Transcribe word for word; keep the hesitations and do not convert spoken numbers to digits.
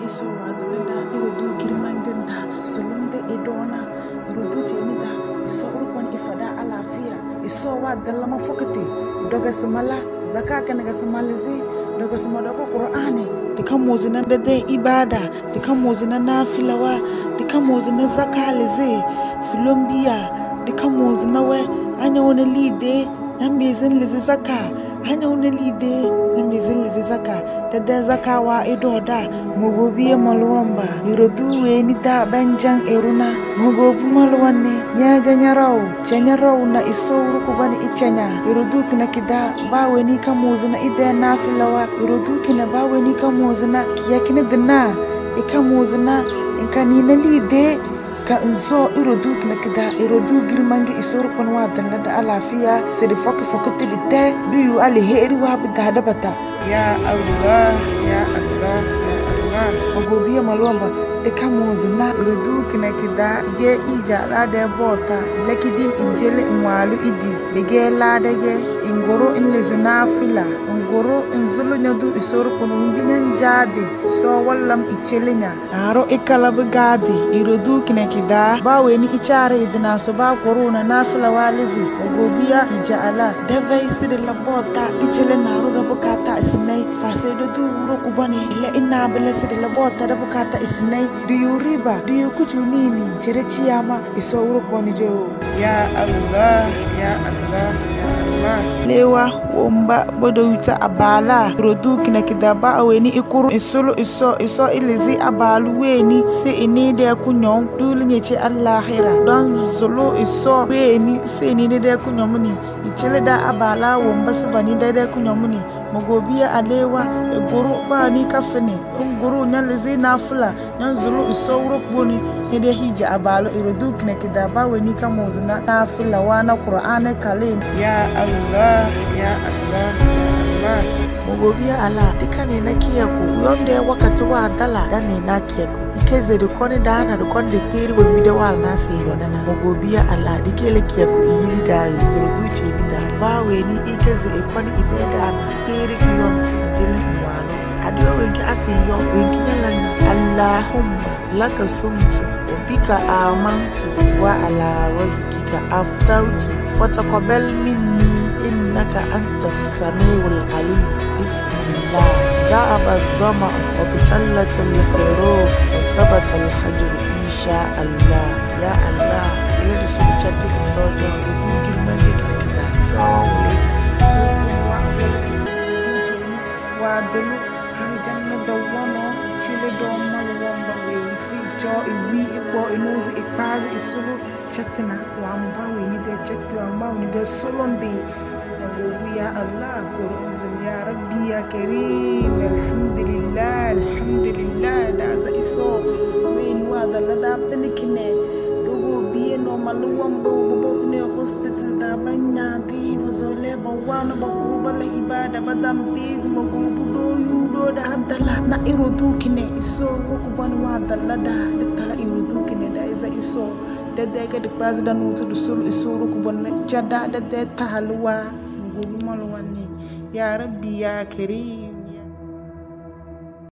iso wadalada irodu girmanganda sulunde idona irodu jenida iso urban ifada alafia iso wadalama fokati doga samala zakaka naga samalizi doga samadako qur'ani dikamuzi na dade ibada dikamuzi na nafilawa dikamuzi na zakalizi sulumbiya dikamuzi na we anya wona lide nyambezin lizi zaka hanya wona lide nyambezin lizi zaka dade zakawa idoda mugobiye malwamba irodu we ni da banjan eruna mugobu malwanne nyaja nyarau chanyarau na isuru kubani ichanya irodu kina kida bawe ni kamuzi na ide nafilawa irodu kina bawe ni kamuzi na kiyakine dina ikamuzi na inkanina lide ka nzo irodu kina kida irodu girmangi isuru panwa danda alafia sedi foki fokati dite duyu ali heri wa bidada bata ya Allah ya Allah ya Allah magobiya malwamba de kamuzina irodu kina kida ye ija la de bota lakidim injele nwalu idi bege la de ge ingoro inlezina fila ngoro nzulu nyadu isuru kono mbinyan jadi so wallam ichelenya aro ikala bugadi irodu kina kida bawe ni ichare idina so ba korona nafila walizi ogobiya ijala devai sidi labota ichele naru da bukata isnai fasedo du uro kubani ila inna bele sidi labota da bukata isnai du yuriba du yukuchu nini chere chiyama iso uro kubani jo ya Allah ya Allah ya Allah lewa womba bodo yuta abala irodu kina kida ba aweni ikuru isulu iso iso ilizi abalu weni se ini de kunyon dulu nyeche allahira don zulu iso weni se ini de kunyomuni ichele da abala womba sabani de de kunyomuni mogobiya alewa eguru ba ni kafene nguru nyalizi nafula nyan zulu iso urokboni ede hija abalo irodu kina kida ba weni kamuzina nafila wana qur'ane kalen ya Allah ya Allah ya Allah mogobiya ala dikane na kiyaku yonde wakati wa dala dane na kiyaku ikeze de koni dana de konde peri we bide wal na se yonana mogobiya ala dikele kiyaku yili dayu irodu che ni da ba we ni ikeze e koni ide dana peri ki yonti jele walo adwa wenki ase yo wenki nyalana Allahumma laka sumtu bika amantu wa ala razikika aftartu fataqabbal minni innaka antas samiul alim bismillah za'aba dhama wa bitallatil huruq wa sabatal hajr insha Allah ya Allah ile su chati isojo rudu girmange kina kita so wulesi so wa wulesi dujeni wa dulu har janna dawano chile do malwamba we si jo iwi ibo inuzi ipazi isulu chatina wa mba we ni de chatti wa mba ni de solonde ya Allah kurunzim ya rabbi ya karim alhamdulillah alhamdulillah da za iso we ni wa da lada penikine dogo biye no malwamba bo fne hospital da banya di no zole ba wana ba kuruba la ibada badam biz mo gubu do yudo da hadala na irodu kine iso ko ban wa da lada de tala irodu kine da iza iso de de ga de president mutu du sul iso ko ban jada de de tahalwa gubu malwani ya rabbi ya karim